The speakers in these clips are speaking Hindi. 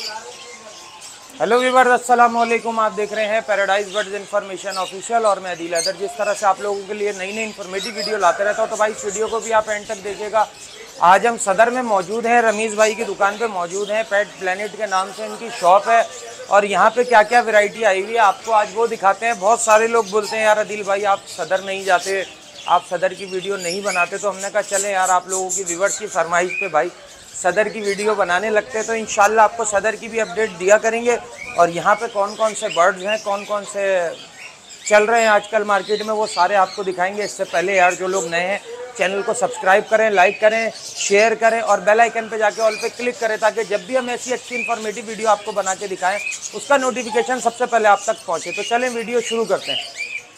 हेलो व्यूअर्स, अस्सलाम वालेकुम। आप देख रहे हैं पैराडाइज बर्ड्स इन्फॉर्मेशन ऑफिशियल और मैं अदील हैदर। जिस तरह से आप लोगों के लिए नई नई इन्फॉर्मेटिव वीडियो लाते रहता हूँ, तो भाई इस वीडियो को भी आप एंड तक देखिएगा। आज हम सदर में मौजूद हैं, रमीज़ भाई की दुकान पे मौजूद हैं। पेट प्लेनेट के नाम से इनकी शॉप है और यहाँ पे क्या क्या वैरायटी आई हुई है आपको आज वो दिखाते हैं। बहुत सारे लोग बोलते हैं यार अदील भाई आप सदर नहीं जाते, आप सदर की वीडियो नहीं बनाते, तो हमने कहा चले यार आप लोगों की व्यूअर्स की फरमाइश पे भाई सदर की वीडियो बनाने लगते हैं। तो इंशाल्लाह आपको सदर की भी अपडेट दिया करेंगे और यहाँ पे कौन कौन से बर्ड्स हैं, कौन कौन से चल रहे हैं आजकल मार्केट में, वो सारे आपको दिखाएंगे। इससे पहले यार जो लोग नए हैं चैनल को सब्सक्राइब करें, लाइक करें, शेयर करें और बेल आइकन पे जाके ऑल पे क्लिक करें, ताकि जब भी हम ऐसी अच्छी इन्फॉर्मेटिव वीडियो आपको बना के दिखाएं उसका नोटिफिकेशन सबसे पहले आप तक पहुँचे। तो चलें वीडियो शुरू करते हैं।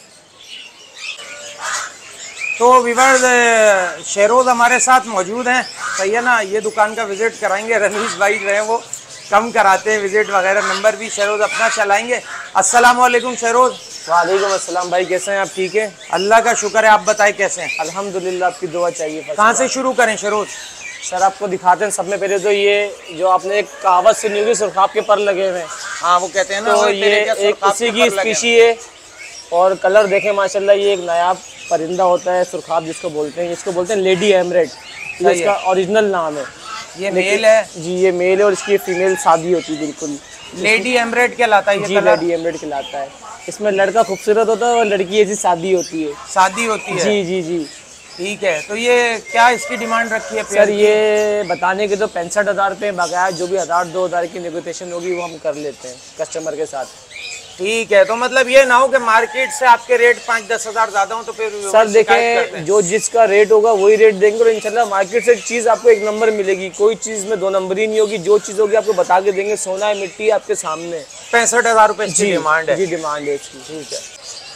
तो व्यूअर्स शेरोज़ हमारे साथ मौजूद हैं, सही है ना। ये दुकान का विज़िट कराएंगे, रमीज़ भाई जो है वो कम कराते हैं विज़िट वगैरह, नंबर भी शेरोज़ अपना चलाएंगे। अस्सलाम वालेकुम शेरोज़। वालेकुम अस्सलाम भाई, कैसे हैं आप? ठीक है, अल्लाह का शुक्र है। आप बताएं कैसे हैं? अल्हम्दुलिल्लाह, आपकी दुआ चाहिए। कहाँ से शुरू करें शेरोज़? सर आपको दिखाते हैं। सब में पहले तो ये जो आपने एक कहावत सुनी होगी, सुरखाब के पर लगे हुए हैं। हाँ, वो कहते हैं ना, तो ये एक इसी की स्पीशी है और कलर देखें माशाल्लाह, ये एक नायाब परिंदा होता है सुरखाब जिसको बोलते हैं। इसको बोलते हैं लेडी एमरेट, ये इसका ओरिजिनल नाम है। ये मेल है जी, ये मेल है और इसकी फीमेल शादी होती है। बिल्कुल लेडी एमरेट कहलाता है ये जी, लेडी एमरेट कहलाता है। इसमें लड़का खूबसूरत होता है और लड़की ऐसी शादी होती है। शादी होती है जी जी जी, ठीक है। तो ये क्या इसकी डिमांड रखी है सर? ये बताने के तो 65,000 रुपये बकाया, जो भी 1,000-2,000 की नेगोशिएशन होगी वो हम कर लेते हैं कस्टमर के साथ। ठीक है। तो मतलब ये ना हो कि मार्केट से आपके रेट 5-10 हज़ार ज्यादा हो तो फिर सर देखें, जो जिसका रेट होगा वही रेट देंगे और इंशाल्लाह मार्केट से चीज़ आपको एक नंबर मिलेगी। कोई चीज़ में दो नंबरी नहीं होगी। जो चीज़ होगी आपको बता के देंगे, सोना है मिट्टी है आपके सामने। 65,000 रुपये इसकी डिमांड है। जी, डिमांड है इसकी। ठीक है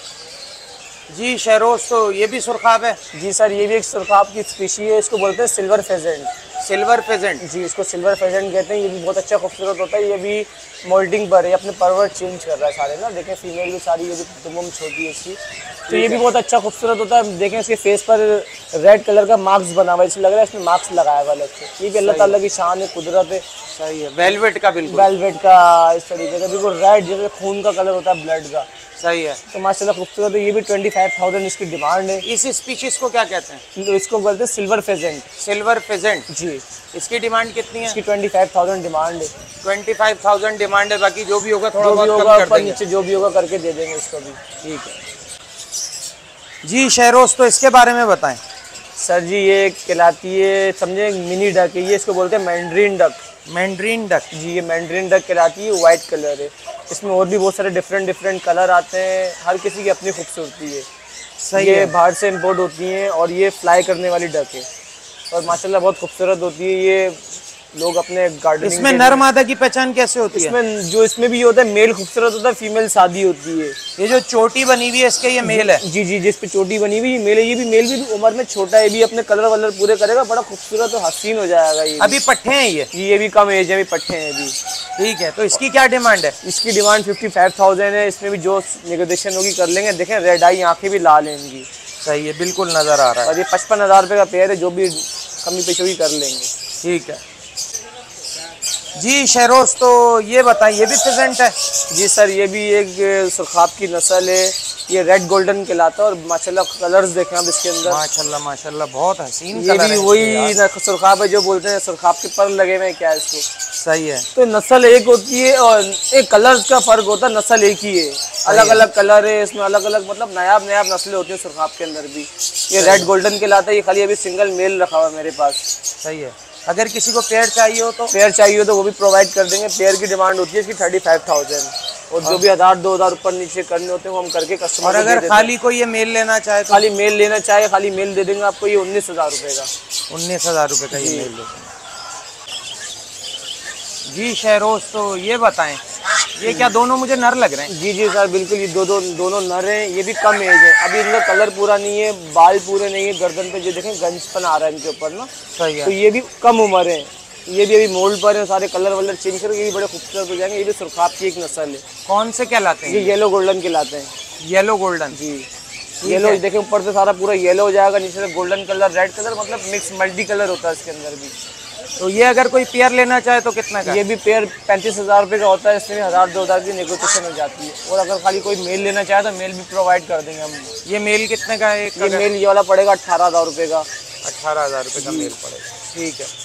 जी शेरोज़। तो ये भी सुरखाब है? जी सर, ये भी एक सुरखाब की स्पीशी है। इसको बोलते हैं सिल्वर फेजेंट। Silver pheasant? जी, इसको सिल्वर फेजेंट कहते हैं। ये भी बहुत अच्छा खूबसूरत होता है। ये भी मोल्टिंग पर है, अपने परवर चेंज कर रहा है सारे ना। देखें फीमेल भी सारी, ये भी तुम छोटी है इसकी। तो ये भी बहुत अच्छा खूबसूरत होता है। देखें इसके फेस पर रेड कलर का मार्क्स बना हुआ है, इसलिए लग रहा है इसमें मार्क्स लगाया हुआ अलग से। ये भी अल्लाह ताला की शान है, कुदरत है। सही है। वेलवेट का? बिल्कुल वेलवेट का इस तरीके का, बिल्कुल रेड जैसे खून का कलर होता है, ब्लड का। सही है। तो माशाल्लाह खूबसूरत है। ये भी 25,000 इसकी डिमांड है। इस स्पीशीज को क्या कहते हैं? तो इसको बोलते हैं सिल्वर फेजेंट। Silver pheasant? जी। इसकी डिमांड कितनी है? इसकी 25,000 डिमांड है। 25,000 डिमांड है, बाकी जो भी होगा थोड़ा बहुत होगा कम कर ऊपर देंगे। नीचे जो भी होगा करके दे देंगे इसको भी। ठीक है जी शेरोज़। तो इसके बारे में बताएं। सर जी, ये कहलाती है, समझे, मिनी डक है ये। इसको बोलते हैं मैंड्रीन डक। Mandarin duck? जी, ये मैंड्रीन डक कहलाती है। वाइट कलर है। इसमें और भी बहुत सारे डिफरेंट कलर आते हैं। हर किसी की अपनी खूबसूरती है। सही ये है। बाहर से इंपोर्ट होती हैं और ये फ्लाई करने वाली डक है और माशाल्लाह बहुत खूबसूरत होती है। ये लोग अपने गार्डनिंग इसमें नर मादा की पहचान कैसे होती है? इसमें भी ये होता है, मेल खूबसूरत होता है, फीमेल शादी होती है। ये जो चोटी बनी हुई है इसके, ये मेल है? जी जी, जिस पे चोटी बनी हुई ये मेल है। ये भी मेल भी उम्र में छोटा है, ये भी अपने कलर वलर पूरे करेगा, बड़ा खूबसूरत और हसीन हो जाएगा। ये अभी पट्ठे हैं ये भी कम एज है, अभी पट्ठे हैं अभी। ठीक है। तो इसकी क्या डिमांड है? इसकी डिमांड 55,000 है। इसमें भी जो नेगोशिएशन होगी कर लेंगे। देखें रेड आई आंखें भी लाल हैं इनकी। सही है, बिल्कुल नजर आ रहा है। और ये 55,000 रुपये का पेयर है, जो भी कमी पेश होगी कर लेंगे। ठीक है जी शेरोज़। तो ये बताएं, ये भी फेजेंट है? जी सर, ये भी एक सुरखाब की नस्ल है। ये रेड गोल्डन कहलाता है और माशाल्लाह कलर्स देखें आप इसके अंदर। माशाल्लाह माशाल्लाह, बहुत हसीन ये कलर भी है। वही सुरखाब है जो बोलते हैं, सुरखाब के पर लगे हुए हैं क्या इसको। सही है। तो नस्ल एक होती है और एक कलर्स का फर्क होता है, नस्ल एक ही है। अलग अलग कलर है इसमें, अलग अलग मतलब नायाब नस्लें होती हैं सुरखाब के अंदर भी। ये रेड गोल्डन कहलाता है। ये खाली अभी सिंगल मेल रखा हुआ है मेरे पास। सही है। अगर किसी को पेयर चाहिए हो तो? पेयर चाहिए हो तो वो भी प्रोवाइड कर देंगे। पेयर की डिमांड होती है इसकी 35,000 और जो भी 1,000-2,000 ऊपर नीचे करने होते हैं वो हम करके कस्टमर। और अगर खाली कोई ये मेल लेना चाहे तो? खाली मेल लेना चाहे खाली मेल दे देंगे आपको। ये 19,000 रुपये का। 19,000 रुपये का ये मेल दे देंगे जी शेरोज़। तो ये बताएं, ये क्या दोनों मुझे नर लग रहे हैं? जी जी सर, बिल्कुल ये दोनों नर हैं। ये भी कम एज है, अभी इनका कलर पूरा नहीं है, बाल पूरे नहीं है, गर्दन पे जो देखें गंजपन आ रहा है इनके ऊपर ना। सही है। तो ये भी कम उम्र है। ये भी अभी मोल्ड पर है, सारे कलर वलर चेंज करके ये भी बड़े खूबसूरत हो जाएंगे। ये भी सुरखाब की एक नस्ल है। कौन से कहलाते हैं? ये येलो गोल्डन कहलाते हैं। Yellow golden? जी, येलो देखें ऊपर से सारा पूरा येलो हो जाएगा, नीचे से गोल्डन कलर, रेड कलर, मतलब मिक्स मल्टी कलर होता है इसके अंदर भी। तो ये अगर कोई पेयर लेना चाहे तो कितना का? ये भी पेयर 35,000 रुपये का होता है, इसमें 1,000-2,000 की नेगोशिएशन हो जाती है। और अगर खाली कोई मेल लेना चाहे तो मेल भी प्रोवाइड कर देंगे हम। ये मेल कितने का है? ये मेल ये वाला पड़ेगा 18,000 रुपये का। 18,000 रुपये का मेल पड़ेगा, ठीक है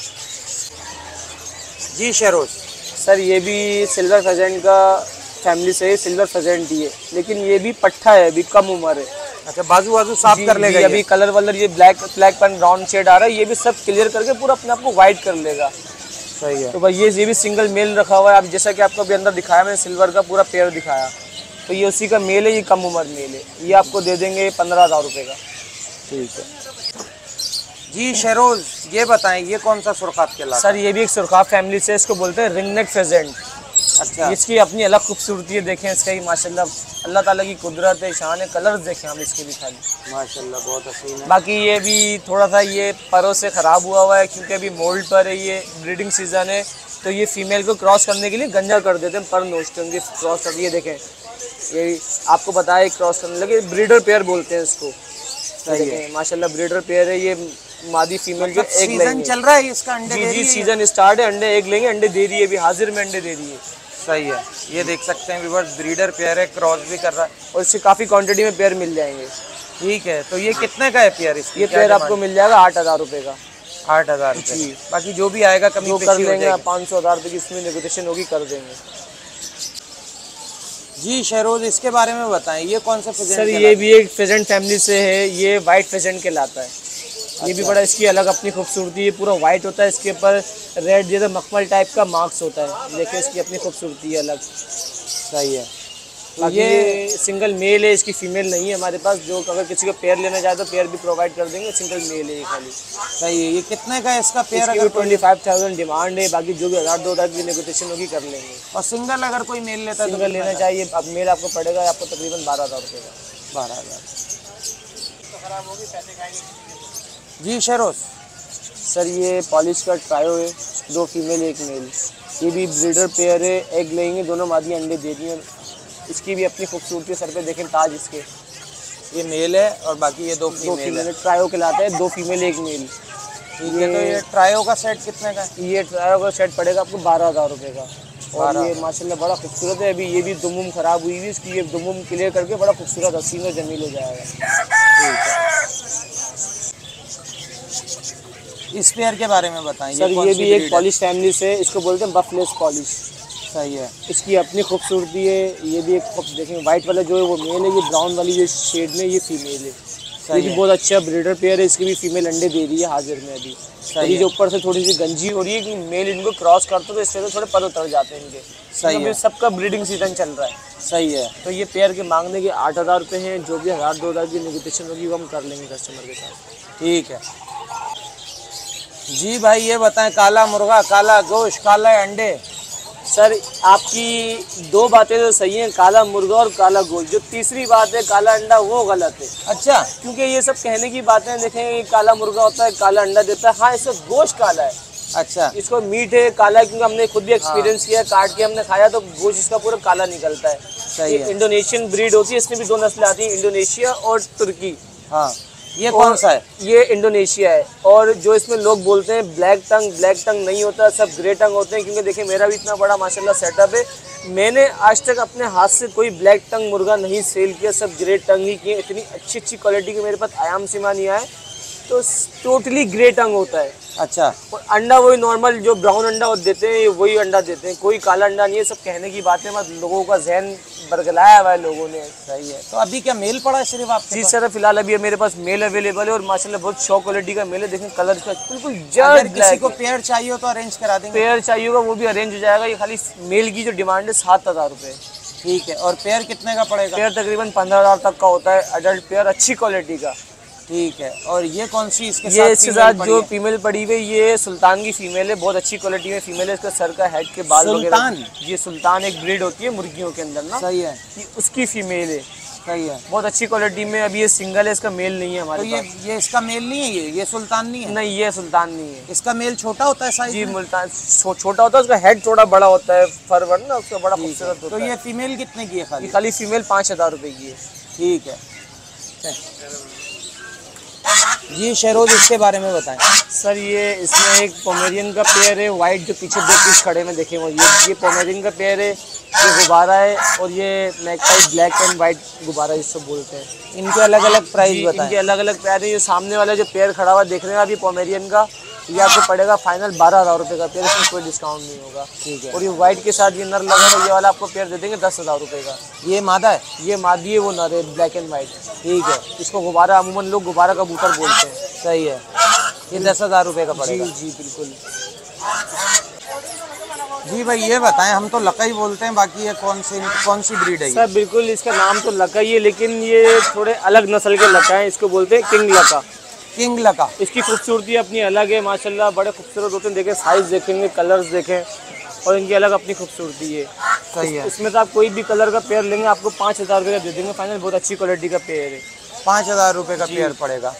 जी। शेरोज सर ये भी सिल्वर फेजेंट का फैमिली से, सिल्वर फेजेंट ही है, लेकिन ये भी पट्ठा है, अभी कम उम्र है। अच्छा, बाजू बाजू साफ कर लेगा ये? अभी कलर वलर ये ब्लैक पेन ब्राउन शेड आ रहा है, ये भी सब क्लियर करके पूरा अपने आप को व्हाइट कर लेगा। सही है। तो भाई ये भी सिंगल मेल रखा हुआ है। अब जैसा कि आपको अभी अंदर दिखाया मैंने, सिल्वर का पूरा पेयर दिखाया, तो ये उसी का मेल है, ये कम उम्र मेल है। ये आपको दे देंगे 15,000 रुपये का। ठीक है जी। शेरोज ये बताएं, ये कौन सा सुरखात कहलाता है? सर ये भी एक सुरखात फैमिली से, इसको बोलते हैं रिंग नेक फेजेंट। अच्छा, इसकी अपनी अलग खूबसूरती है, देखें इसका ही माशाल्लाह अल्लाह ताला की कुदरत है, शान है। कलर्स देखें हम इसके भी खाली माशाल्लाह बहुत हसीन है। बाकी ये भी थोड़ा सा ये परों से ख़राब हुआ है, क्योंकि अभी मोल्ड पर है, ये ब्रीडिंग सीजन है, तो ये फीमेल को क्रॉस करने के लिए गंजा कर देते हैं, पर नोचते हैं क्रॉस कर। ये देखें, ये आपको बताया क्रॉस करने लगे, ब्रीडर पेयर बोलते हैं इसको। सही है, माशाल्लाह ब्रीडर पेयर है। ये मादी फीमेल जो एग सीजन चल रहा है इसका, अंडे दे रही जी है? सीजन स्टार्ट है, अंडे एग लेंगे, अंडे दे रही है, अभी हाजिर में अंडे दे रही है। सही है, ये देख सकते हैं व्यूअर्स, ब्रीडर पेयर है, क्रॉस भी कर रहा है और इससे काफ़ी क्वांटिटी में पेयर मिल जाएंगे। ठीक है, तो ये कितने का है पेयर? इसकी ये पेयर आपको मिल जाएगा 8,000 रुपये का। 8,000 रुपये। बाकी जो भी आएगा कमी कर लेंगे, 500,000 रुपये की इसमें नेगोशिएशन होगी, कर देंगे जी। शेरोज इसके बारे में बताएं, ये कौन सा फेजेंट? सर ये भी एक फेजेंट फैमिली से है, ये वाइट फेजेंट कहलाता है। ये भी बड़ा इसकी अलग अपनी खूबसूरती है, पूरा वाइट होता है, इसके ऊपर रेड जैसा मखमल टाइप का मार्क्स होता है, देखिए इसकी अपनी खूबसूरती है अलग। सही है। तो ये सिंगल मेल है, इसकी फीमेल नहीं है हमारे पास। जो अगर किसी को पेयर लेना चाहे तो पेयर भी प्रोवाइड कर देंगे, सिंगल मेल है ये खाली। सही है। ये कितने का है इसका पेयर? अगर 25,000 डिमांड है, बाकी जो भी 1,000-2,000 की नेगोशिएशन होगी कर लेंगे। और सिंगल अगर कोई मेल लेता है तो सिंगल लेना चाहिए, अब मेल आपको पड़ेगा आपको तकरीबन 12,000 रुपये का। 12,000 जी। शेरोज सर ये पॉलिश का ट्रायो है, 2 फीमेल 1 मेल। ये भी ब्रीडर पेयर है, एग लेंगे, दोनों मादी अंडे दे दिए। इसकी भी अपनी खूबसूरती, सर पे देखें ताज इसके। ये मेल है और बाकी ये 2 फीमेल है। ट्रायो कहलाता है, 2 फीमेल 1 मेल। ठीक है, तो ये ट्रायो का सेट कितने का है? ये ट्रायो का सेट पड़ेगा आपको 12,000 रुपये का। और ये माशाल्लाह बड़ा खूबसूरत है। अभी ये भी दुमुम ख़राब हुई हुई, इसकी ये दुमुम क्लियर करके बड़ा खूबसूरत हसीन और जमील हो जाएगा। ठीक है। इस पेयर के बारे में बताएं। सर ये भी एक पॉलिश फैमिली से, इसको बोलते हैं बफलेस पॉलिश। सही है। इसकी अपनी खूबसूरती है। ये भी एक देखें, वाइट वाला जो है वो मेल है, ये ब्राउन वाली जो शेड में ये फीमेल है। ये भी बहुत अच्छा ब्रीडर पेयर है, इसकी भी फीमेल अंडे दे रही है हाजिर में अभी। सही जो ऊपर से थोड़ी सी गंजी हो रही है कि मेल इनको क्रॉस करते तो इससे तो थोड़े पर उतर जाते हैं इनके। सही है, सबका ब्रीडिंग सीजन चल रहा है। सही है। तो ये पेयर के मांगने के 8,000 रुपये हैं, जो भी 1,000-2,000 की नेगोशिएशन होगी वो हम कर लेंगे कस्टमर के साथ। ठीक है जी। भाई ये बताएं, काला मुर्गा, काला गोश्त, काला अंडे। सर आपकी 2 बातें तो सही हैं, काला मुर्गा और काला गोश्त। जो तीसरी बात है काला अंडा, वो गलत है। अच्छा, क्योंकि ये सब कहने की बातें, देखें ये काला मुर्गा होता है, काला अंडा देता है। हाँ, इसका गोश्त काला है। अच्छा, इसको मीट है काला है, क्योंकि हमने खुद भी एक्सपीरियंस किया, काट के हमने खाया तो गोश्त इसका पूरा काला निकलता है। सही है। इंडोनेशियन ब्रीड होती है, इसमें भी 2 नस्लें आती हैं, इंडोनेशिया और तुर्की। हाँ, ये कौन सा है? ये इंडोनेशिया है। और जो इसमें लोग बोलते हैं ब्लैक टंग नहीं होता, सब ग्रे टंग होते हैं। क्योंकि देखिए मेरा भी इतना बड़ा माशाल्लाह सेटअप है, मैंने आज तक अपने हाथ से कोई ब्लैक टंग मुर्गा नहीं सेल किया, सब ग्रे टंग ही किए। इतनी अच्छी क्वालिटी के मेरे पास आयाम सीमा नहीं आए, तो टोटली ग्रे टंग होता है। अच्छा, और अंडा वही नॉर्मल जो ब्राउन अंडा देते हैं वही अंडा देते हैं, कोई काला अंडा नहीं है। सब कहने की बातें, मत लोगों का जहन बरगलाया हुआ है लोगों ने। सही है। तो अभी क्या मेल पड़ा है सिर्फ आपके? जी सर, फिलहाल अभी मेरे पास मेल अवेलेबल है और माशाल्लाह बहुत शॉ क्वालिटी का मेल है। देखें कलर का बिल्कुल अगर किसी को पेयर चाहिए हो तो अरेंज करा देंगे? पेयर चाहिए होगा वो भी अरेंज हो जाएगा। ये खाली मेल की जो डिमांड है 7,000 रुपये। ठीक है। और पेयर कितने का पड़ेगा? पेयर तकरीबन 15,000 तक का होता है, अडल्ट पेयर अच्छी क्वालिटी का। ठीक है। और ये कौन सी इसके ये इसके साथ जो जो फीमेल पड़ी हुई, ये सुल्तान की फीमेल है, बहुत अच्छी क्वालिटी में फीमेल है। इसका सर का हेड के बाल सुल्तान? ये सुल्तान एक ब्रीड होती है मुर्गियों के अंदर ना। सही है। ये उसकी फीमेल है, सही है। बहुत अच्छी क्वालिटी में। अभी ये सिंगल है, इसका मेल नहीं है हमारे तो पास। ये इसका मेल नहीं है? ये सुल्तान नहीं है? नहीं, ये सुल्तान नहीं है। इसका मेल छोटा होता है साइज जी में? मुल्तान छोटा होता है, उसका हेड थोड़ा बड़ा होता है, फर वर ना उसका बड़ा खूबसूरत होता तो है। ये फीमेल कितने की है खाली? खाली फीमेल 5,000 रुपये की है। ठीक है। जी शेरोज, इसके बारे में बताएं। सर ये इसमें एक पोमेरियन का पेयर है वाइट, जो पीछे दो पीस खड़े में देखे मुझे, ये पोमेरियन का पेयर है, ये गुब्बारा है, और ये मैगपाई ब्लैक एंड वाइट गुब्बारा जिसको बोलते हैं। इनके अलग अलग प्राइस बताएं। इनके अलग अलग पेयर है। ये सामने वाला जो पेयर खड़ा हुआ देख रहे हैं अभी पोमेरियन का, ये आपको पड़ेगा फाइनल 12,000 रुपये का पेयर, इसमें कोई डिस्काउंट नहीं होगा। ठीक है। और ये वाइट के साथ ये नर लगा है, ये वाला आपको पेयर दे देंगे 10,000 रुपये का। ये मादा है? ये मादी है, वो नर है, ब्लैक एंड वाइट। ठीक है। इसको गुब्बारा, अमूमन लोग गुब्बारा कबूतर बोलते हैं। सही है। ये 10,000 रुपये का पड़ेगा। जी बिल्कुल। जी भाई ये बताएं, हम तो लकाई बोलते हैं, बाकी ये कौन सी ब्रीड है ये? सर बिल्कुल, इसका नाम तो लका ही है, लेकिन ये थोड़े अलग नस्ल के लका हैं। इसको बोलते हैं किंग लका। किंग लका। इसकी खूबसूरती अपनी अलग है माशाल्लाह, बड़े खूबसूरत होते हैं। देखें साइज देखेंगे, कलर्स देखें, और इनकी अलग अपनी खूबसूरती है। सही है। इसमें तो आप कोई भी कलर का पेयर लेंगे आपको 5,000 रुपये का दे देंगे फाइनल। बहुत अच्छी क्वालिटी का पेयर है। 5,000 रुपये का पेयर पड़ेगा।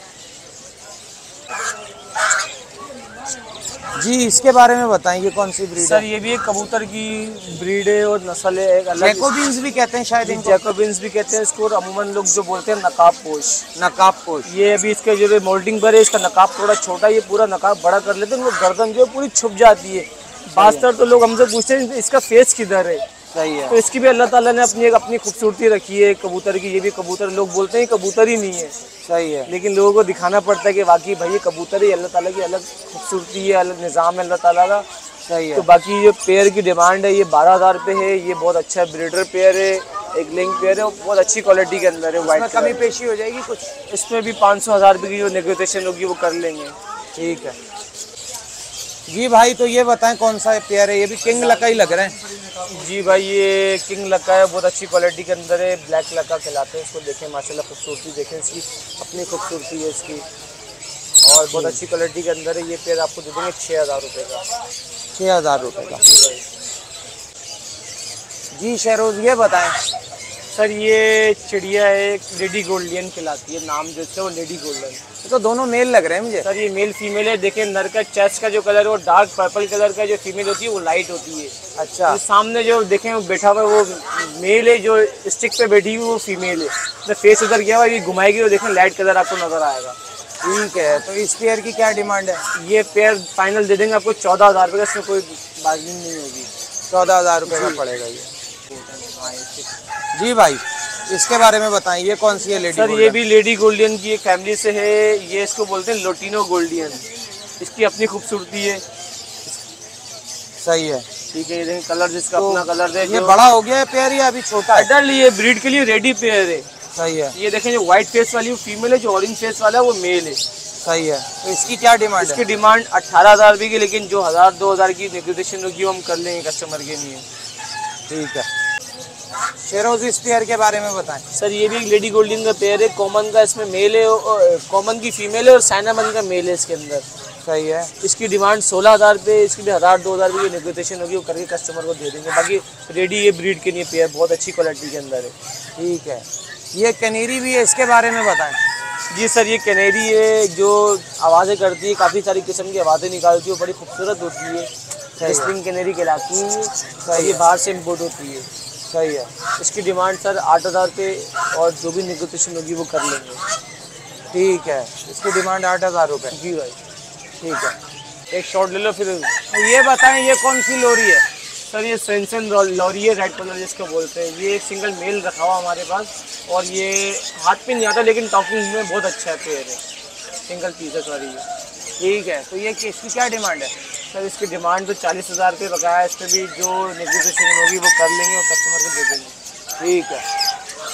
जी इसके बारे में बताएं, ये कौन सी ब्रीड है? सर ये भी एक कबूतर की ब्रीड है और नस्ल है एक अलग। जैकोबिन्स भी कहते हैं शायद इनको। जैकोबिन्स भी कहते हैं इसको, और अमूमन लोग जो बोलते हैं नकाब पोश। नकाब पोश। ये अभी इसके जो मोल्डिंग पर है, इसका नकाब थोड़ा छोटा, ये पूरा नकाब बड़ा कर लेते हैं, वो गर्दन जो है पूरी छुप जाती है। खासतर तो लोग हमसे पूछते हैं इसका फेस किधर है। सही है। तो इसकी भी अल्लाह ताला ने अपनी खूबसूरती रखी है कबूतर की। ये भी कबूतर लोग बोलते हैं कबूतर ही नहीं है। सही है। लेकिन लोगों को दिखाना पड़ता है कि वाकई भाई ये कबूतर ही, अल्लाह ताला की अलग खूबसूरती है, अलग निज़ाम है अल्लाह ताला का। सही है। तो बाकी ये पेयर की डिमांड है, ये 12,000 रुपये है। ये बहुत अच्छा ब्रीडर पेयर है, एक लिंक पेयर है, बहुत अच्छी क्वालिटी के अंदर है। वाइट कमी पेशी हो जाएगी कुछ? इसमें भी 500,000 रुपये की जो नेगोशिएशन होगी वो कर लेंगे। ठीक है। जी भाई तो ये बताएं कौन सा पेयर है? ये भी किंग लका ही लग रहे हैं। जी भाई ये किंग लका है, बहुत अच्छी क्वालिटी के अंदर है, ब्लैक लका कहलाते हैं इसको। देखें माशाल्लाह खूबसूरती देखें इसकी, अपनी खूबसूरती है इसकी, और बहुत अच्छी क्वालिटी के अंदर है। ये पेयर आपको दे देंगे 6,000 रुपये का। 6,000 रुपये का। जी शेरोज ये बताएं। सर ये चिड़िया है, लेडी गोल्डियन कहलाती है, नाम जो है वो लेडी गोल्डन। तो दोनों मेल लग रहे हैं मुझे। सर ये मेल फीमेल है। देखें नर का चेस्ट का जो कलर है वो डार्क पर्पल कलर का, जो फीमेल होती है वो लाइट होती है। अच्छा। तो सामने जो देखें वो बैठा हुआ है वो मेल है, जो स्टिक पे बैठी हुई वो फीमेल है। तो फेस उधर गया हुआ, ये घुमाएगी तो देखें लाइट कलर आपको नजर आएगा। ठीक है। तो इस पेयर की क्या डिमांड है? ये पेयर फाइनल दे देंगे आपको 14,000 रुपये का, इसमें कोई बार्गेनिंग नहीं होगी। 14,000 रुपये का पड़ेगा ये। जी भाई इसके बारे में बताएं, ये कौन सी है लेडी? सर ये भी लेडी गोल्डियन की एक फैमिली से है। ये इसको बोलते हैं लोटिनो गोल्डियन। इसकी अपनी खूबसूरती है। सही है। ठीक है। ये देखें कलर, जिसका तो अपना कलर है। ये बड़ा हो गया है पेयर या अभी छोटा है? अडल्ट, ये ब्रीड के लिए रेडी पेयर है। सही है। ये देखें जो व्हाइट फेस वाली वो फीमेल है, जो ऑरेंज फेस वाला है वो मेल है। सही है। तो इसकी क्या डिमांड है? इसकी डिमांड 18,000 रुपये की, लेकिन जो 1,000-2,000 की नेगोशिएशन होगी वो हम कर लेंगे कस्टमर के लिए। ठीक है। शेरोज इस पेयर के बारे में बताएं। सर ये भी एक लेडी गोल्डन का पेयर है, कॉमन का इसमें मेल है, कॉमन की फीमेल है और साइनामन का मेल है इसके अंदर। सही है। इसकी डिमांड 16,000 रुपये, इसकी भी 1,000-2,000 रुपये की नेगोशिएशन होगी, वो करके कस्टमर को दे देंगे। बाकी रेडी ये ब्रीड के लिए पेयर बहुत अच्छी क्वालिटी के अंदर है। ठीक है। ये कैनेरी भी है, इसके बारे में बताएं। जी सर ये कैनेरी है, जो आवाज़ें करती है, काफ़ी सारी किस्म की आवाज़ें निकालती है, वो बड़ी खूबसूरत होती है। स्प्रिंग कैनेरी कहलाती है। ये बाहर से इम्पोर्ट होती है। सही है। इसकी डिमांड सर 8,000 रुपये, और जो भी नेगोशिएशन होगी वो कर लेंगे। ठीक है। इसकी डिमांड 8,000 रुपये। जी भाई। ठीक है। एक शॉट ले लो फिर। ये बताएं ये कौन सी लोरी है? सर ये सेंसन लॉरी है, रेड कलर जिसको बोलते हैं। ये एक सिंगल मेल रखा हुआ हमारे पास, और ये हाथ पे नहीं आता, लेकिन टॉकिंग में बहुत अच्छा पेयर है, सिंगल पीसेस वाली है। ठीक है। तो ये इसकी क्या डिमांड है? सर इसकी डिमांड तो 40,000 रुपये बकाया है। इस पर भी जो नेगोशिएशन होगी वो कर लेंगे और कस्टमर को दे देंगे। ठीक है।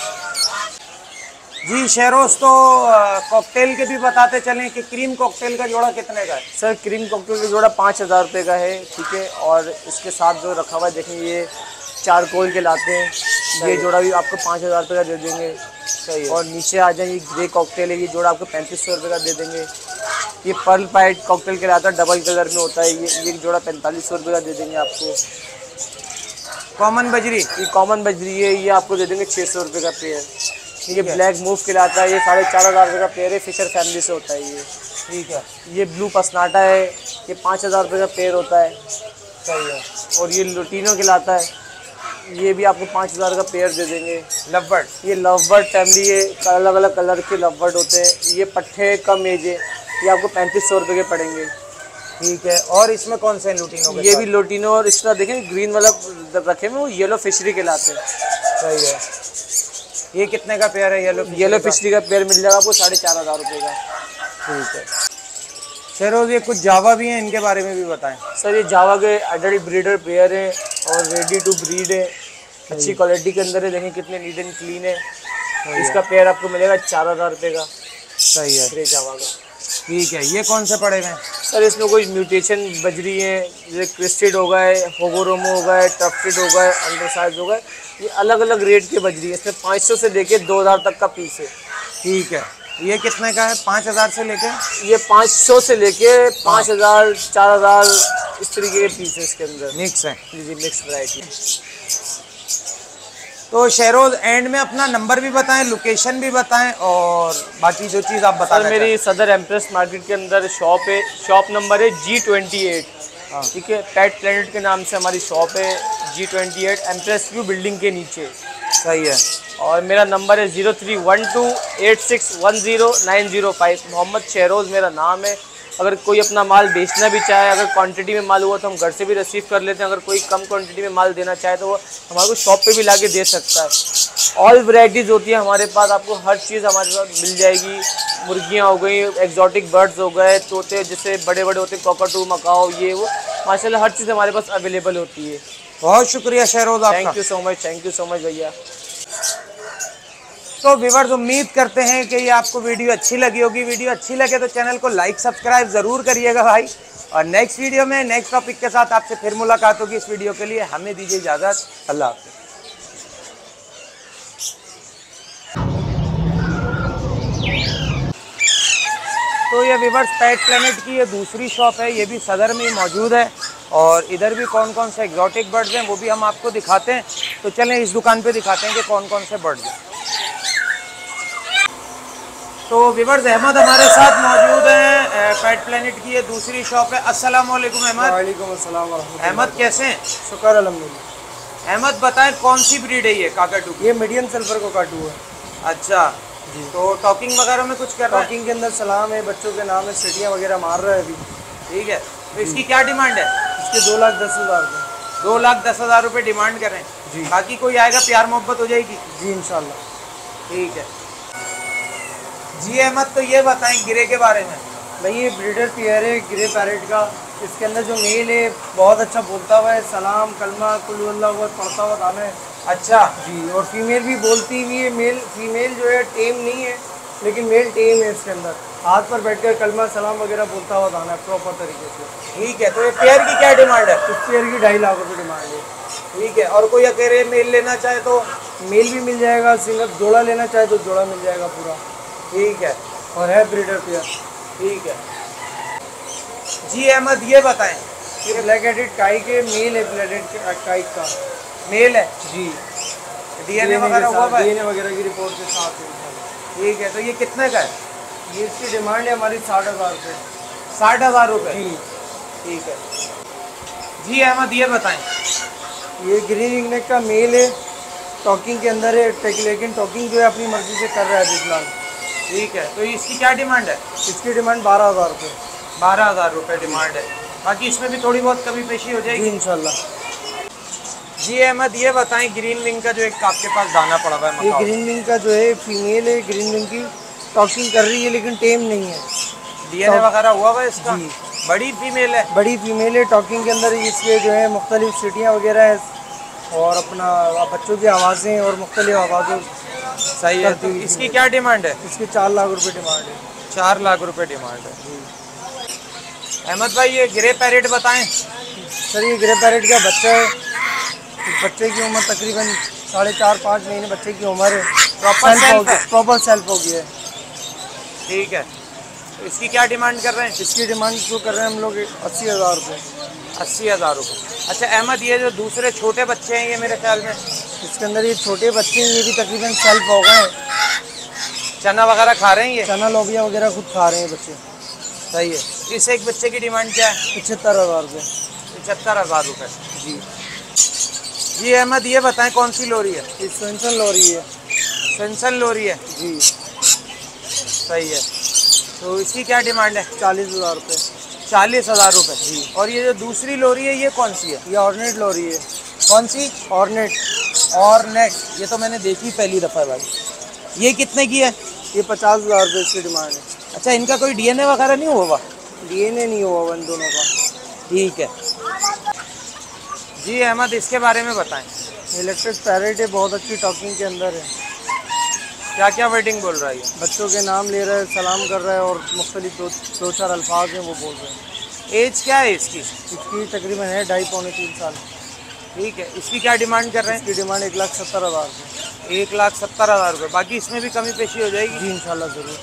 जी शेरोज तो कॉकटेल के भी बताते चलें कि क्रीम कॉकटेल का जोड़ा कितने का है? सर क्रीम कॉकटेल का जोड़ा 5,000 रुपये का है। ठीक है। और इसके साथ जो रखा हुआ है देखें, ये चारकोल के लाते हैं, ये जोड़ा भी आपको 5,000 रुपये का दे देंगे। सही है। और नीचे आ जाए, ये ग्रे कॉकटेल है, ये जोड़ा आपको 3,500 रुपये का दे देंगे। ये पर्ल पाइट कॉकटेल के लाता है, डबल कलर में होता है, ये जोड़ा 4,500 रुपये का दे देंगे आपको। कॉमन बजरी, ये कॉमन बजरी है, ये आपको दे देंगे 600 रुपये का पेयर। ये ब्लैक मूव कहलाता है, ये 4,500 रुपये का पेयर है, फिशर फैमिली से होता है ये। ठीक है। ये ब्लू पसनाटा है, ये 5,000 रुपये का पेयर होता है। सही है। और ये लुटीनो कहलाता है, ये भी आपको 5,000 का पेयर दे देंगे। लवबर्ड, ये लवबर्ड फैमिली है, अलग अलग कलर के लवबर्ड होते हैं। ये पट्टे कम एज है, ये आपको 3500 रुपये के पड़ेंगे। ठीक है। और इसमें कौन से लुटिनो के ये साथ? भी लोटिनो, और इसका देखें ग्रीन वाला रखे हुए, वो येलो फिशरी कहलाते हैं। सही है। ये कितने का पेयर है येलो फिशरी का पेयर मिल जाएगा आपको 4,500 रुपये का। ठीक है। शेरोज, ये कुछ जावा भी हैं, इनके बारे में भी बताएं। सर ये जावा के एडल्ट ब्रीडर पेयर है और रेडी टू ब्रीड है, अच्छी क्वालिटी के अंदर है। देखें कितने नीट एंड क्लीन है। इसका पेयर आपको मिलेगा 4,000 रुपये का। सही है। ग्रे जावा का। ठीक है। ये कौन से पड़े हुए हैं? सर इसमें कोई म्यूटेशन बजरी है, जैसे क्रिस्टेड हो गए, होगोरोमो हो गए, टफ्टेड हो गए, अंडरसाइज हो गए, ये अलग अलग रेट की बजरी है। इसमें 500 से लेके 2,000 तक का पीस है। ठीक है। ये कितने का है? 5,000 से लेके? ये 500 से लेके 5,000, 4,000 इस तरीके के पीस है इसके अंदर। मिक्स है। जी मिक्स वैरायटी। तो शेरोज, एंड में अपना नंबर भी बताएं, लोकेशन भी बताएं, और बाकी जो चीज़ आप बता सर मेरी सदर एम्प्रेस मार्केट के अंदर शॉप है। शॉप नंबर है G28। ठीक है, पेट प्लेनेट के नाम से हमारी शॉप है। G28 एम्प्रेस व्यू बिल्डिंग के नीचे। सही है। और मेरा नंबर है 031286100905। मोहम्मद शहरोज़ मेरा नाम है। अगर कोई अपना माल बेचना भी चाहे, अगर क्वांटिटी में माल हुआ तो हम घर से भी रिसीव कर लेते हैं। अगर कोई कम क्वांटिटी में माल देना चाहे तो वो हमारे को शॉप पे भी लाके दे सकता है। ऑल वैरायटीज़ होती है हमारे पास, आपको हर चीज़ हमारे पास मिल जाएगी। मुर्गियाँ हो गई, एक्जॉटिक बर्ड्स हो गए, तोते जैसे बड़े बड़े होते हैं, कॉकटू, मकाओ, ये वो माशाल्लाह हर चीज़ हमारे पास अवेलेबल होती है। बहुत शुक्रिया शेरोज आपका। थैंक यू सो मच भैया। तो व्यूअर्स, उम्मीद करते हैं कि ये आपको वीडियो अच्छी लगी होगी। वीडियो अच्छी लगे तो चैनल को लाइक सब्सक्राइब ज़रूर करिएगा भाई। और नेक्स्ट वीडियो में नेक्स्ट टॉपिक के साथ आपसे फिर मुलाकात होगी। इस वीडियो के लिए हमें दीजिए इजाज़त। अल्लाह हाफ़िज़। तो ये व्यूअर्स, पेट प्लेनेट की ये दूसरी शॉप है, ये भी सदर में ही मौजूद है। और इधर भी कौन कौन से एग्जॉटिक बर्ड्स हैं वो भी हम आपको दिखाते हैं। तो चलें इस दुकान पे दिखाते हैं कि कौन कौन से बर्ड्स हैं। तो व्यूअर्स, अहमद हमारे साथ मौजूद हैं। पेट प्लेनेट की ये दूसरी शॉप है। अस्सलाम वालेकुम अहमद। वालेकुम अस्सलाम वरहमतुल्लाह। अहमद कैसे हैं? शुक्र अल्हम्दुलिल्लाह। अहमद बताएं कौन सी ब्रीड है ये काकाटू की? ये मीडियम सिल्वर को काटू है। अच्छा जी। तो टॉकिंग वगैरह में कुछ कर रहा है? टॉकिंग के अंदर सलाम है, बच्चों के नाम है, सीटियाँ वगैरह मार रहा है अभी। ठीक है। तो इसकी क्या डिमांड है? इसके 2,10,000 रुपये। 2,10,000 रुपये डिमांड करें जी। बाकी कोई आएगा प्यार मोहब्बत हो जाएगी? जी इंशाल्लाह। ठीक है जी। अहमद, तो ये बताएं गिरे के बारे में। भाई ये ब्रीडर पेयर है ग्रे पैरेट का। इसके अंदर जो मेल है बहुत अच्छा बोलता हुआ है, सलाम, कलमा, कुल हुवल्लाहु अहद पढ़ता हुआ दाना है। अच्छा जी। और फीमेल भी बोलती हुई है। मेल फीमेल जो है टेम नहीं है, लेकिन मेल टेम है। इसके अंदर हाथ पर बैठकर कलमा सलाम वगैरह बोलता हुआ दाना है प्रॉपर तरीके से। ठीक है। तो ये पेयर की क्या डिमांड है? इस पेयर की 2.5 लाख रुपये डिमांड है। ठीक है। और कोई अकेले मेल लेना चाहे तो? मेल भी मिल जाएगा, सिंगल जोड़ा लेना चाहे तो जोड़ा मिल जाएगा पूरा। ठीक है। और है ब्रीडर पेयर। ठीक है जी। अहमद, ये बताएं। ये ब्लैक हेडेड काई के मेल है, ब्लैक हेडेड काई का मेल है जी। डीएनए वगैरह हुआ भाई? डीएनए वगैरह की रिपोर्ट के साथ है। ठीक है। तो ये कितने का है? ये इसकी डिमांड है हमारी 60,000 रुपये। 60,000 रुपये? जी। ठीक है जी। अहमद, ये बताएं। ये ग्रीन रिंगनेक का मेल है, टॉकिंग के अंदर है, लेकिन टॉकिंग जो है अपनी मर्जी से कर रहा है अभी फिलहाल। ठीक है। तो इसकी क्या डिमांड है? इसकी डिमांड 12,000 रुपये। 12,000 रुपये डिमांड है। बाकी इसमें भी थोड़ी बहुत कमी पेशी हो जी जाएगी इंशाल्लाह। जी। अहमद, ये बताएं ग्रीन विंग का जो एक आपके पास दाना पड़ा हुआ है ये मकाओ। ग्रीन रिंग का जो है फीमेल है, ग्रीन रिंग की टॉकिंग कर रही है लेकिन टेम नहीं है। डीएनए वगैरह हुआ हुआ है इसका? जी। बड़ी फीमेल है? बड़ी फीमेल है। टॉकिंग के अंदर इसके जो है मुख्तलिफ सीटियाँ वगैरह है और अपना बच्चों की आवाज़ें और मुख्तलिफ आवाज़ों। सही है। तो इसकी क्या डिमांड है? इसके 4 लाख रुपये डिमांड है। 4 लाख रुपये डिमांड है। अहमद भाई, ये ग्रे पैरेट बताएं। सर ये ग्रे पैरेट का बच्चा है। इस बच्चे की उम्र तकरीबन 4.5-5 महीने बच्चे की उम्र है। प्रॉपर सेल्फ है? प्रॉपर सेल्फ हो गया है। ठीक है। तो इसकी क्या डिमांड कर रहे हैं? इसकी डिमांड जो कर रहे हैं हम लोग 80,000 रुपये। 80,000 रुपये। अच्छा अहमद, ये जो दूसरे छोटे बच्चे हैं ये मेरे ख्याल में इसके अंदर ये छोटे बच्चे हैं, ये भी तकरीबन सेल्फ हो गए हैं। चना वगैरह खा रहे हैं ये? चना लोबिया वगैरह खुद खा रहे हैं बच्चे। सही है। इस एक बच्चे की डिमांड क्या है? 75,000 रुपये। 75,000 रुपये। जी। जी अहमद ये बताएं कौन सी लोरी है? ये सेंसन लोरी है। सेंसन लोरी है जी, सही है। तो इसकी क्या डिमांड है? 40,000 रुपये। 40,000 रुपये जी। और ये जो दूसरी लोरी है ये कौन सी है? ये ऑर्नेट लोरी है। कौन सी? ऑर्नेट। और नेट, ये तो मैंने देखी पहली दफ़ा भाई। ये कितने की है? ये 50,000 रुपये इसकी डिमांड है। अच्छा, इनका कोई डीएनए वगैरह नहीं हुआ? डीएनए नहीं हुआ इन दोनों का। ठीक है जी अहमद, इसके बारे में बताएं। इलेक्ट्रिक पैरेट है, बहुत अच्छी टॉकिंग के अंदर है। क्या क्या वर्डिंग बोल रहा है ये? बच्चों के नाम ले रहा है, सलाम कर रहा है और मुख्तलिफ दो चार अल्फाज हैं वो बोल रहे हैं। एज क्या है इसकी? इसकी तकरीबन है 2.5-3 साल। ठीक है, इसकी क्या डिमांड कर रहे हैं? इसकी डिमांड 1,70,000 रुपये। 1,70,000 रुपये। बाकी इसमें भी कमी पेशी हो जाएगी? जी इंशाल्लाह ज़रूर।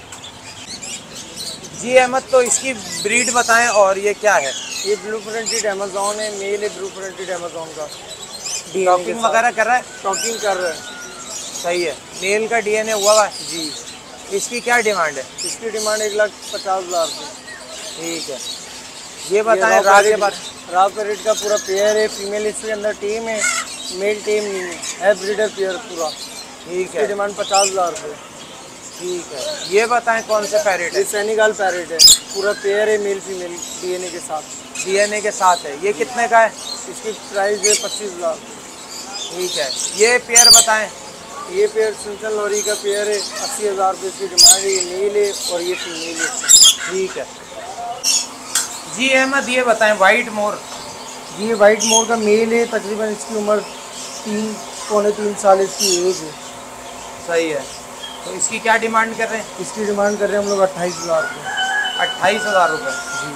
जी अहमद, तो इसकी ब्रीड बताएं और ये क्या है? ये ब्लू प्रिंटेड अमेजोन है, मेल है ब्लू प्रिंटेड अमेजोन का। टॉकिंग वगैरह कर रहा है? टॉकिंग कर रहा है। सही है। मेल का डीएनए हुआ हुआ है? जी। इसकी क्या डिमांड है? इसकी डिमांड 1,50,000 रुपये। ठीक है, ये बताएं रात के बाद। राव पैरेट का पूरा पेयर है, फीमेल इसके अंदर टीम है, मेल टीम नहीं है ब्रीडर पेयर पूरा। ठीक इसकी है, डिमांड 50,000 रुपये। ठीक है। ये बताएं कौन से पैरेट ये है? सेनेगल पैरेट है, पूरा पेयर है मेल फीमेल डीएनए के साथ। डीएनए के साथ है। ये कितने का है? इसकी प्राइस है 25,000। ठीक है, ये पेयर बताएं। ये पेयर सिंचन लॉरी का पेयर है, 80,000 रुपये इसकी डिमांड है। ये मेल है और ये फीमेल है। ठीक है जी अहमद, ये बताएं वाइट मोर। ये वाइट मोर का मेल है, तकरीबन इसकी उम्र 3-3.25 साल इसकी एज है। सही है। तो इसकी क्या डिमांड कर रहे हैं? इसकी डिमांड कर रहे हैं हम लोग 28,000 रुपये। 28,000 रुपये।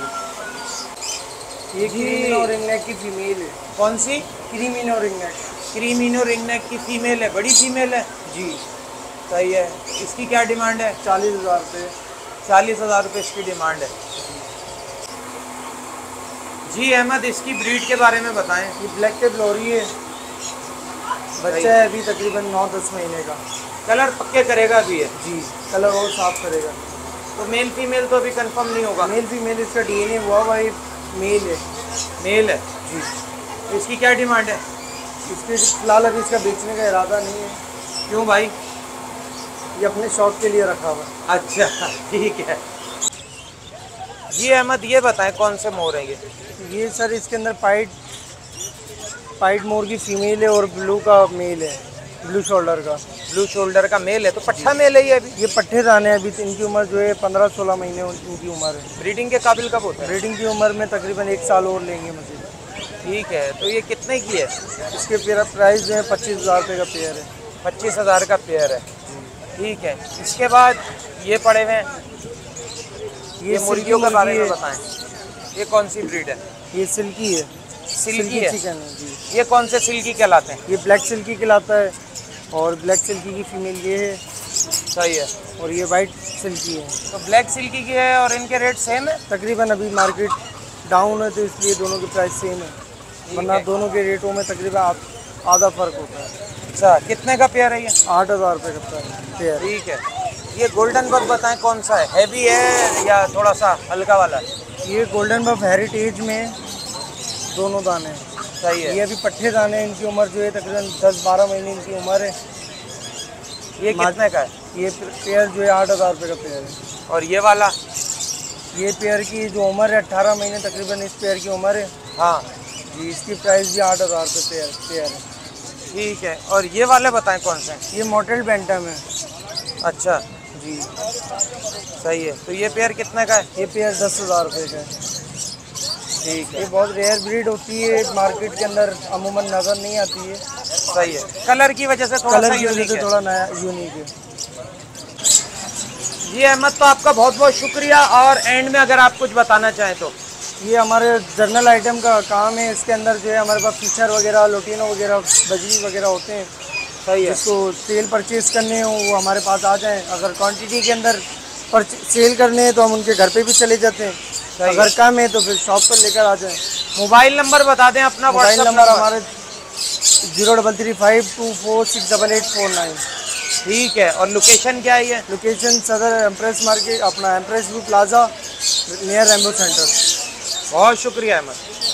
जी। ये क्रीमिनो रिंग नेक की फीमेल है। कौन सी? क्रीमिनो रिंग नेक। क्रीमिनो रिंग नेक की फीमेल है, बड़ी फीमेल है। जी। सही है। इसकी क्या डिमांड है? 40,000 रुपये। 40,000 रुपये इसकी डिमांड है। जी अहमद, इसकी ब्रीड के बारे में बताएं। ये ब्लैक टेप लॉरी है, बच्चा है अभी तकरीबन 9-10 महीने का। कलर पक्के करेगा भी है? जी, कलर और साफ करेगा। तो मेल फीमेल तो अभी कंफर्म नहीं होगा? मेल फीमेल इसका डीएनए हुआ हुआ है, मेल है। मेल है जी। तो इसकी क्या डिमांड है? इसके फिलहाल अभी इसका बेचने का इरादा नहीं है। क्यों भाई? ये अपने शौक के लिए रखा हुआ है। अच्छा ठीक है जी अहमद, ये बताएं कौन से मोर हैं ये? ये सर इसके अंदर पाइट मोर की फीमेल है और ब्लू का मेल है, ब्लू शोल्डर का। ब्लू शोल्डर का मेल है, तो पट्ठा मेल है ये अभी? ये पट्ठे दाने हैं अभी। इनकी उम्र जो है 15-16 महीने इनकी उम्र है। ब्रीडिंग के काबिल कब होता है? ब्रीडिंग की उम्र में तकरीबन 1 साल और लेंगे मजीद। ठीक है, तो ये कितने की है? इसके प्राइस जो है 25,000 रुपये का पेयर है। 25,000 का पेयर है। ठीक है, इसके बाद ये पड़े हुए हैं, ये मुर्गियों के बारे में बताएं। ये कौन सी ब्रीड है? ये सिल्की है। सिल्की है? चिकन है जी। ये कौन से सिल्की कहलाते हैं? ये ब्लैक सिल्की कहलाता है और ब्लैक सिल्की की फीमेल ये है। सही है। और ये वाइट सिल्की है। तो ब्लैक सिल्की की है और इनके रेट सेम है? तकरीबन अभी मार्केट डाउन है तो इसलिए दोनों के प्राइस सेम है, वरना दोनों के रेटों में तकरीबन आधा फर्क होता है। अच्छा, कितने का पेयर है ये? 8,000 रुपये का पेयर। ठीक है, ये गोल्डन बग बताएं कौन सा है? हैवी है या थोड़ा सा हल्का वाला है? ये गोल्डन बफ हेरिटेज में दोनों दाने हैं। सही है। ये अभी पट्टे दाने हैं, इनकी उम्र जो है तकरीबन 10-12 महीने इनकी उम्र है। ये कितने का है? ये पेयर जो है 8,000 रुपये का पेयर है। और ये वाला? ये पेयर की जो उम्र है 18 महीने तकरीबन इस पेयर की उम्र है। हाँ जी, इसकी प्राइस भी 8,000 रुपये पेयर है। ठीक है, और ये वाले बताएं कौन से हैं? ये मॉडल बैंटम है। अच्छा जी, सही है। तो ये पेयर कितने का है? ये पेयर 10,000 रुपये का है। ठीक है, ये बहुत रेयर ब्रीड होती है, मार्केट के अंदर अमूमन नज़र नहीं आती है। सही है। कलर की वजह से थोड़ा सा कलर की वजह यूनिक से है। थोड़ा नया यूनिक है। जी अहमद, तो आपका बहुत बहुत शुक्रिया। और एंड में अगर आप कुछ बताना चाहें तो? ये हमारे जर्नल आइटम का काम है। इसके अंदर जो है हमारे पास फीचर वगैरह, लोटिनो वगैरह, बजरी वगैरह होते हैं। सही है। जिसको सेल परचेज़ करने हो वो हमारे पास आ जाएं। अगर क्वांटिटी के अंदर सेल करने हैं तो हम उनके घर पे भी चले जाते हैं। अगर कम है तो फिर शॉप पर लेकर आ जाएं। मोबाइल नंबर बता दें अपना। मोबाइल नंबर हमारे 0335246889। ठीक है, और लोकेशन क्या है ये? लोकेशन सदर एम्प्रेस मार्केट, अपना Empress view plaza near Rambo centre. बहुत शुक्रिया अहमद।